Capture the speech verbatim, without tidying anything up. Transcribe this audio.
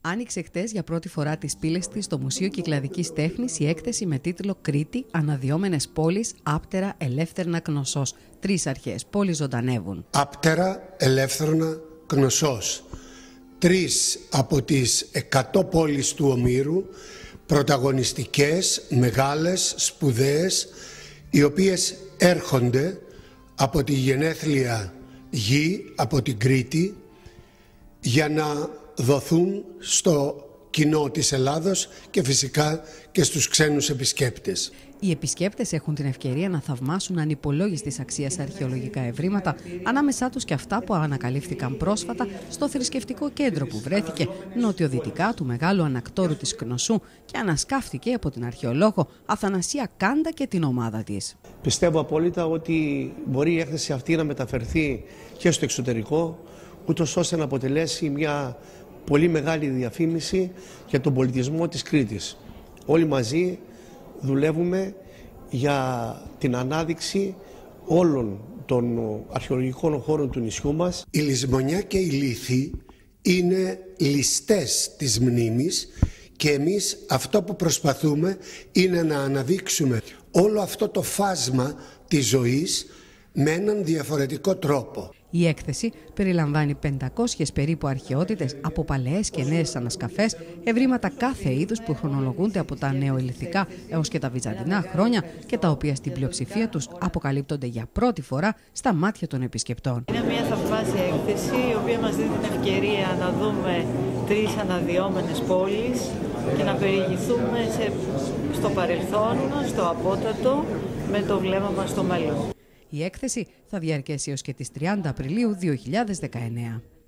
Άνοιξε χτες για πρώτη φορά τις πύλες της στο Μουσείο Κυκλαδικής Τέχνης η έκθεση με τίτλο «Κρήτη, αναδυόμενες πόλεις,Άπτερα, Ελεύθερνα, Κνωσσός». Τρεις αρχαίες πόλεις ζωντανεύουν. Άπτερα, Ελεύθερνα, Κνωσσός. Τρεις από τις εκατό πόλεις του Ομήρου, πρωταγωνιστικές, μεγάλες, σπουδαίες, οι οποίες έρχονται από τη γενέθλια γη, από την Κρήτη, για να δοθούν στο κοινό της Ελλάδος και φυσικά και στους ξένους επισκέπτες. Οι επισκέπτες έχουν την ευκαιρία να θαυμάσουν ανυπολόγιστης αξίας αρχαιολογικά ευρήματα, ανάμεσά τους και αυτά που ανακαλύφθηκαν πρόσφατα στο θρησκευτικό κέντρο που βρέθηκε νοτιοδυτικά του μεγάλου ανακτόρου της Κνωσσού και ανασκάφθηκε από την αρχαιολόγο Αθανασία Κάντα και την ομάδα της. Πιστεύω απόλυτα ότι μπορεί η έκθεση αυτή να μεταφερθεί και στο εξωτερικό, ούτως ώστε να αποτελέσει μια πολύ μεγάλη διαφήμιση για τον πολιτισμό της Κρήτης. Όλοι μαζί δουλεύουμε για την ανάδειξη όλων των αρχαιολογικών χώρων του νησιού μας. Η Λησμονιά και η Λύθη είναι ληστές της μνήμης και εμείς αυτό που προσπαθούμε είναι να αναδείξουμε όλο αυτό το φάσμα της ζωής με έναν διαφορετικό τρόπο. Η έκθεση περιλαμβάνει πεντακόσιες περίπου αρχαιότητες από παλαιές και νέες ανασκαφές, ευρήματα κάθε είδους που χρονολογούνται από τα νεοελληνικά έως και τα βυζαντινά χρόνια και τα οποία στην πλειοψηφία τους αποκαλύπτονται για πρώτη φορά στα μάτια των επισκεπτών. Είναι μια θαυμάσια έκθεση η οποία μας δίνει την ευκαιρία να δούμε τρεις αναδυόμενες πόλεις και να περιηγηθούμε σε, στο παρελθόν, στο απότατο, με το βλέμμα μας στο μέλλον. Η έκθεση θα διαρκέσει έως και τις τριάντα Απριλίου δύο χιλιάδες δεκαεννέα.